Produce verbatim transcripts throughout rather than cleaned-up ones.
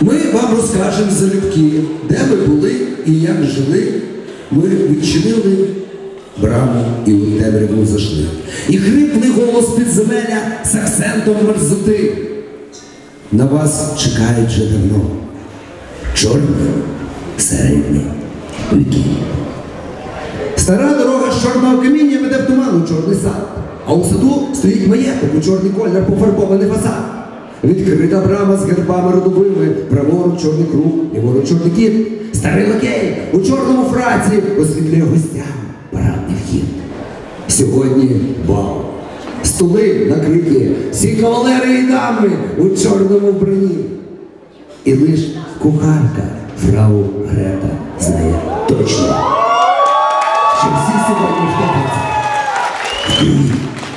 Ми вам розкажемо залюбки, де ми були і як жили. Ми відчинили браму і у темряву зайшли. І хриплий голос підземелля з акцентом мерзоти. На вас чекають вже давно чорні середні віки. Стара дорога з чорного каміння веде в туман у чорний сад. А у саду стоїть маєток у чорний колір пофарбований фасад. Відкрита брама з гербами родовими, праворуч чорний круг, ліворуч чорний кіт. Старий лакей у чорному фраці освітлює гостям парадний вхід. Сьогодні бал. Столи накриті, всі кавалери і дами у чорному вбранні. І лиш кухарка фрау Грета знає точно, що всі сьогодні втопляться в крові.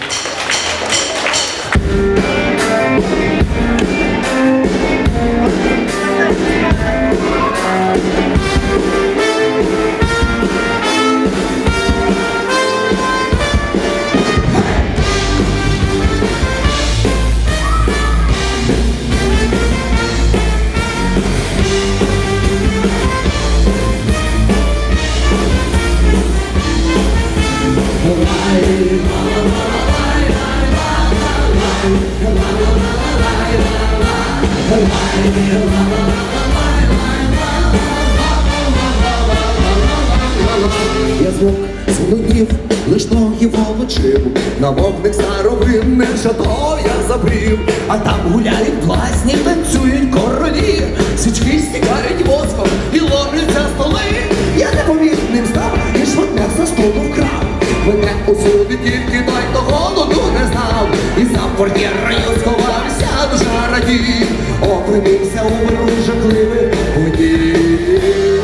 Я звук згодів, лиш ноги волочив, на вогник старовинних шато я забрів, а там гуляють власні, танцюють королі, свічки стікають воском і ловляться столи. Я непомітним став і швидко за столу вкрав. Мене усюди тільки той, хто голоду не знав, і за портєрою сховався, душа радів, опинився у миру жахливих подій.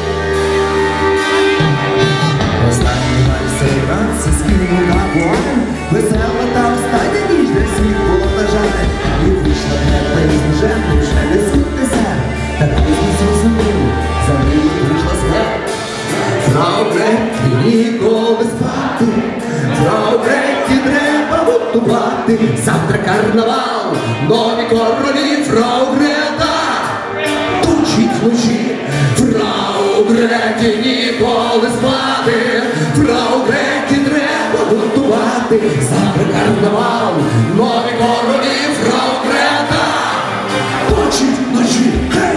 Останній вальс французький гавуан, весела та остання ніч, де світ було на жаль, і вийшла гетта із ножем, вже не сутися, та пізно зрозумів, за ним вийшла смерть. Фрау Гретті ніколи спати, фрау Гретті треба готувати, завтра карнавал, нові королі, фрау Грета точить ночі. Фрау Гретті ніколи спати, фрау Гретті треба готувати, завтра карнавал, нові королі, фрау Грета точить ночі. Хей!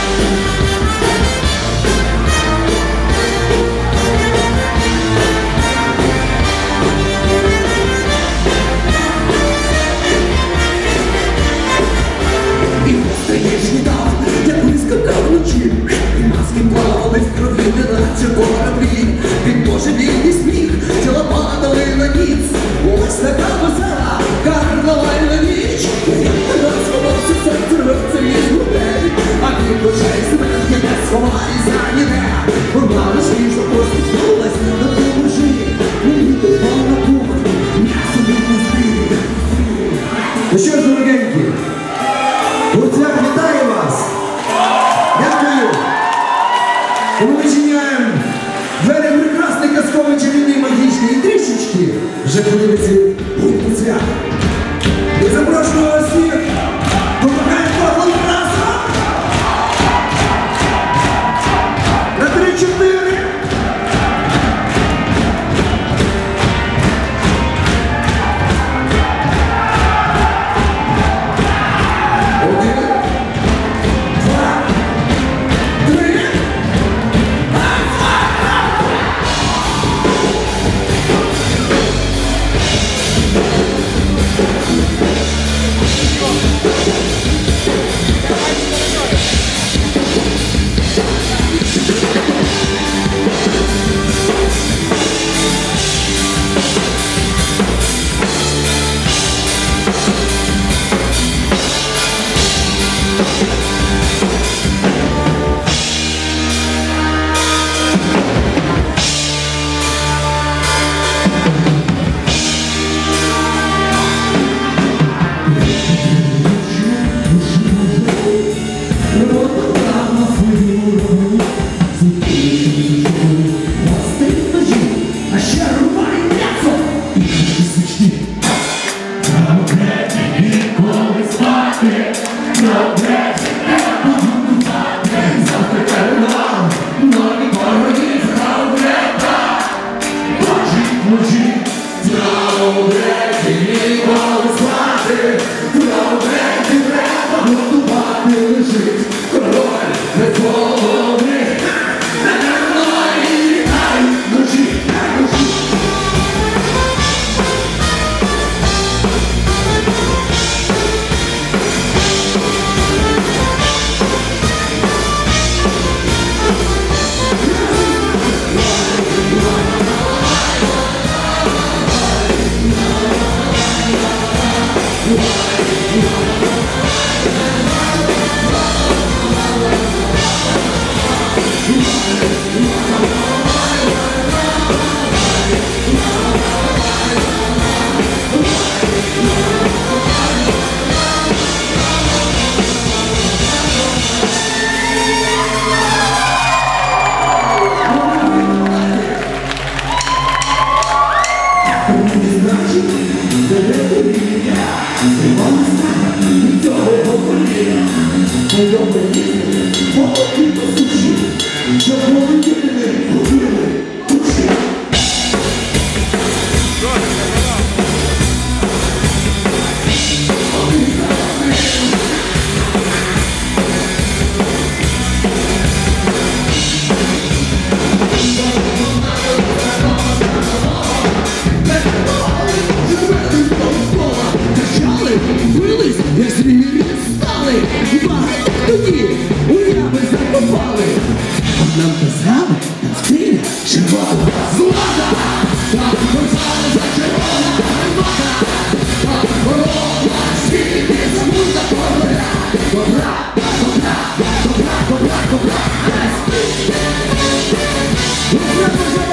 І маски плавали в крові, неначе кораблі. Він божевільний сміх, тіла падали на ніц. Ось така весела карнавальна ніч. Як вона сховався, серце рветься із грудей, а він очей смерть не сховає за ніде. Вона лиш ніжно посміхнулась на поможі. Мені тупо на кухні, м'ясо не пустили. Ну що ж, дорогенькі, Гуцуляк вітає вас! Дякую! І ми відчиняємо двері прекрасний, казковий, чарівний, магічний і трішечки жахливий світ Гуцуляк. І запрошую вас всіх до Павла Тараса! На три-чотири! знайомі їздили, молоді до суші, щоб молоділи, губили душі. Бились, як звірі стали, багато тоді уяви закопали. А нам казали, та стиля червона злата, там казали за червона гармата, там корона світі замута короля. Добра, добра, добра, добра, добра, добра,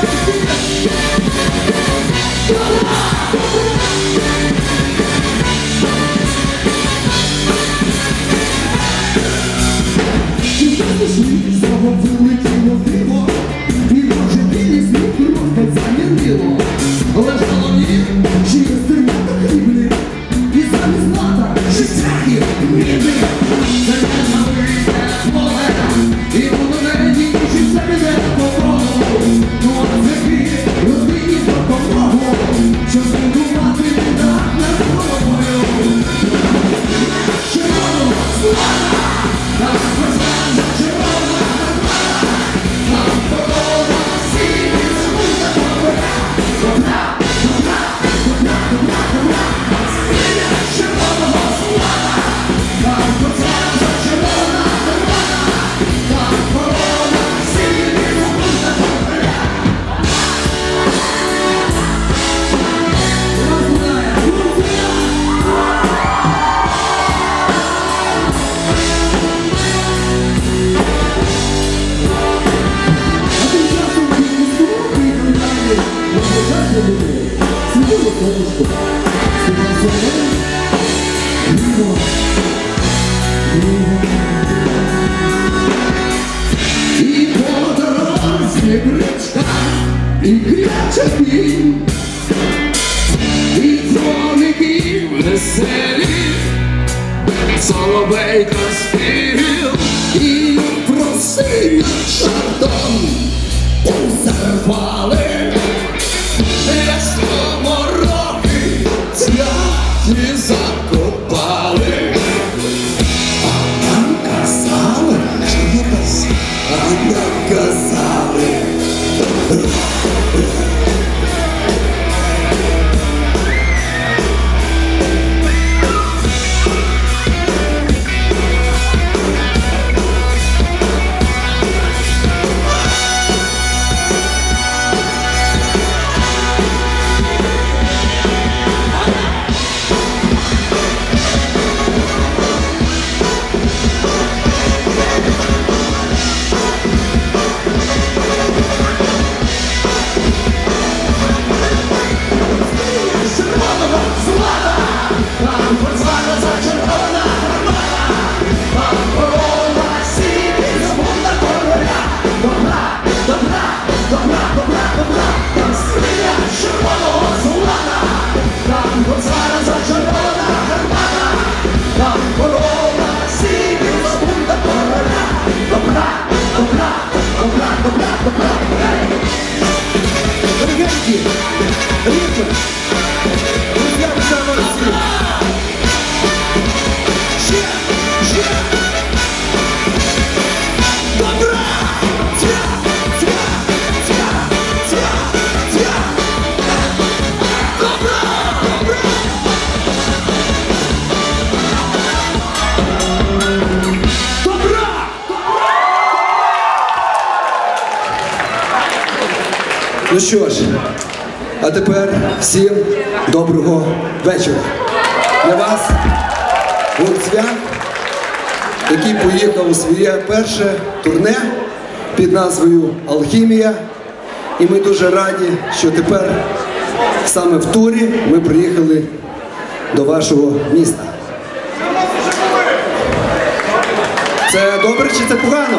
Знову вилетіло диво, і може білі сміх розпад замінило. Лежало мені через термата хлібни, і замість лата шістяки міди. Залежна вийде поле, і воно нічі забіде попробу. Ну а таки родині допомогу, щоб збудувати дах над головою. Червоного слава, нас послав за червоного. І по дорозі бричка, і кряче пінь, і дзвоники веселі, соловейка спів, і просив шартом позарвали. Ясно мороки цвяті закопали. А нам казали, чуєтесь, а нам казали. Ну що ж, а тепер всім доброго вечора. Для вас Луцвяк, який поїхав у своє перше турне під назвою «Алхімія». І ми дуже раді, що тепер саме в турі ми приїхали до вашого міста. Це добре чи це погано?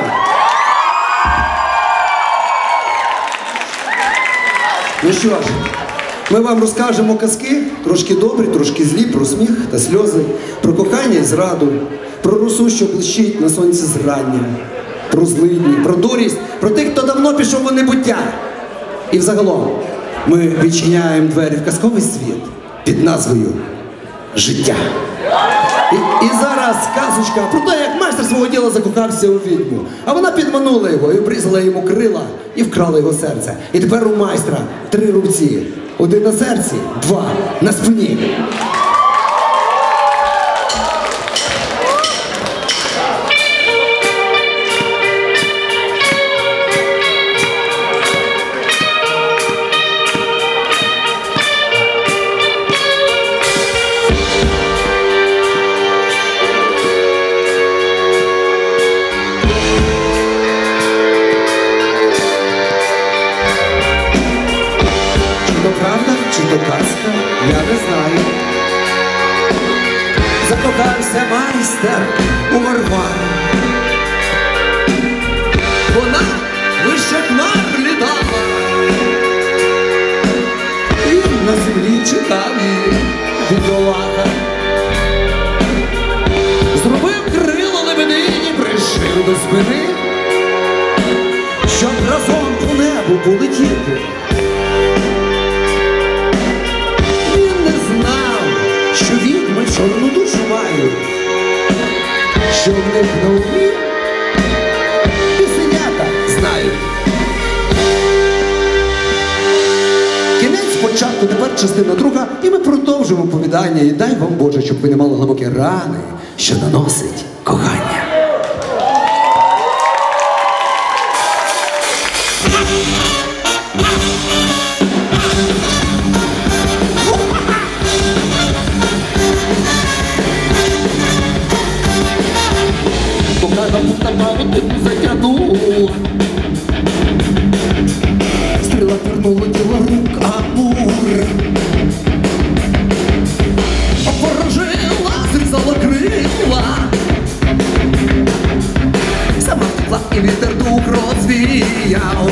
Ну що ж, Ми вам розкажемо казки, трошки добрі, трошки злі, про сміх та сльози, про кохання і зраду, про росу, що блищить на сонці зрання, про злидні, про дурість, про тих, хто давно пішов у небуття. І взагалом ми відчиняємо двері в казковий світ під назвою «Життя». І, і зараз казочка про те, як майстер свого діла закохався у відьму. А вона підманула його і обрізала йому крила і вкрала його серце. І тепер у майстра три рубці. Один на серці, два на спині. Чи то казка, я не знаю. Закохався майстер у Варвару. Вона вище хмар літала. І на землі чекав її бідолаха. Зробив крила лебедині, пришив до спини, щоб разом по небу полетіти. Що відьми чорну душу мають, що в них на умі пісенята знають. Кінець початку, тепер частина друга, і ми продовжуємо оповідання. І дай вам, Боже, щоб ви не мали глибокі рани, що наносить кохання. Затянул. Стрела вернула дело рук Амур. Обворожила, срезала крылья. Сама втекла, и ветер дух развеял.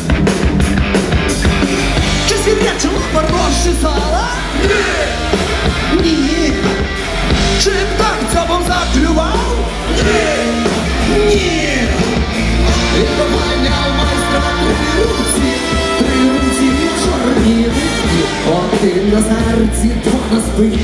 Чи свірячила, порозчесала? Ні. Ні. Чи так дзьобом заклював? Ні. Ні! І поманяв майстра три руці, три руці чорні руці, один на серці, два на спині.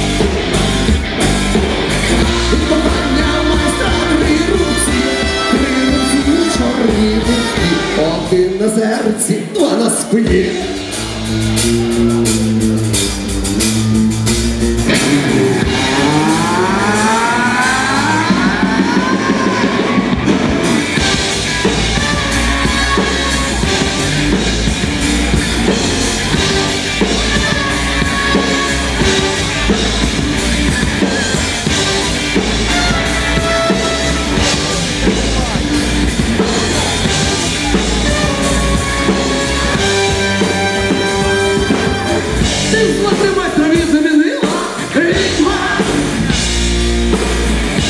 І поманяв майстра три руці, три руці чорні руці, один на серці, два на спині.